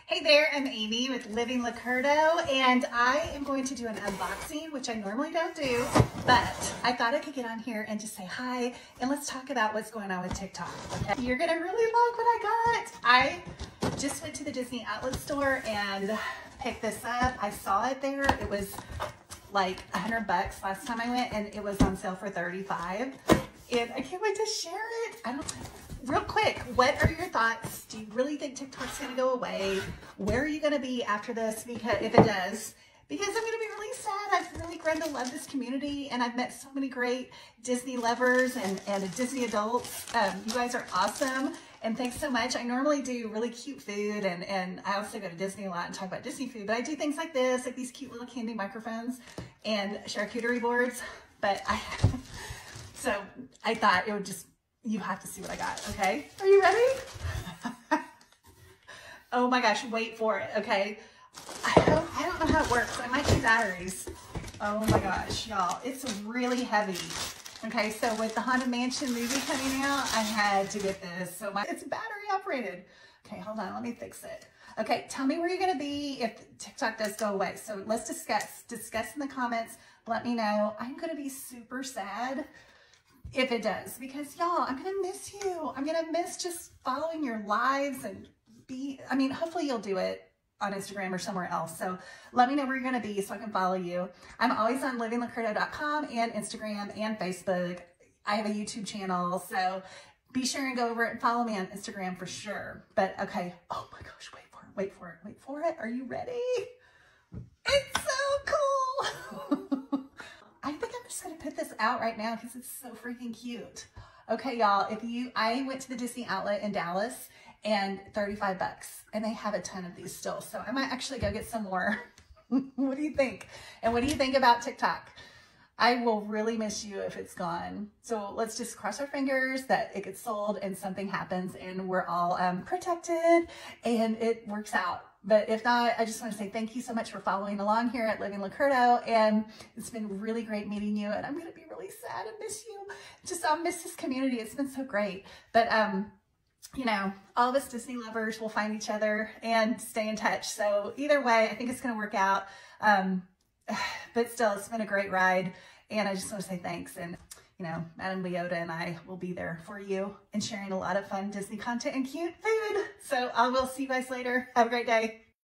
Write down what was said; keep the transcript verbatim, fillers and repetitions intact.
Hey there, I'm Amy with Living Licurdo, and I am going to do an unboxing, which I normally don't do, but I thought I could get on here and just say hi, and let's talk about what's going on with TikTok, okay? You're gonna really like what I got. I just went to the Disney outlet store and picked this up. I saw it there. It was like a hundred bucks last time I went, and it was on sale for thirty-five. And I can't wait to share it. I don't. Real quick, what are your thoughts? Do you really think TikTok's gonna go away? Where are you gonna be after this? Because if it does, because I'm gonna be really sad. I've really grown to love this community, and I've met so many great Disney lovers and, and Disney adults. Um, you guys are awesome, and thanks so much. I normally do really cute food, and, and I also go to Disney a lot and talk about Disney food, but I do things like this, like these cute little candy microphones and charcuterie boards. But I, so I thought it would just, you have to see what I got, okay? Are you ready? Oh my gosh, wait for it, okay? I don't, I don't know how it works. I might need batteries. Oh my gosh, y'all, it's really heavy. Okay, so with the Haunted Mansion movie coming out, I had to get this. So my, it's battery operated. Okay, hold on, let me fix it. Okay, tell me where you're gonna be if TikTok does go away. So let's discuss, discuss in the comments. Let me know. I'm gonna be super sad if it does, because y'all, I'm gonna miss you. I'm gonna miss just following your lives and be, I mean, hopefully you'll do it on Instagram or somewhere else. So let me know where you're gonna be so I can follow you. I'm always on living licurdo dot com and Instagram and Facebook. I have a YouTube channel, so be sure and go over it and follow me on Instagram for sure. But okay, oh my gosh, wait for it, wait for it, wait for it. Are you ready? It's so cool. I think I'm just gonna put this out right now because it's so freaking cute. Okay, y'all, if you, I went to the Disney outlet in Dallas and thirty-five bucks, and they have a ton of these still. So I might actually go get some more. What do you think? And what do you think about TikTok? I will really miss you if it's gone. So let's just cross our fingers that it gets sold and something happens and we're all um, protected and it works out. But if not, I just want to say thank you so much for following along here at Living Licurdo, and it's been really great meeting you, and I'm going to be really sad and miss you. Just, I'll miss this community. It's been so great. But, um, you know, all of us Disney lovers will find each other and stay in touch. So either way, I think it's going to work out. Um, but still, it's been a great ride, and I just want to say thanks. And, you know, Madame Leota and I will be there for you and sharing a lot of fun Disney content and cute food. So I will see you guys later. Have a great day.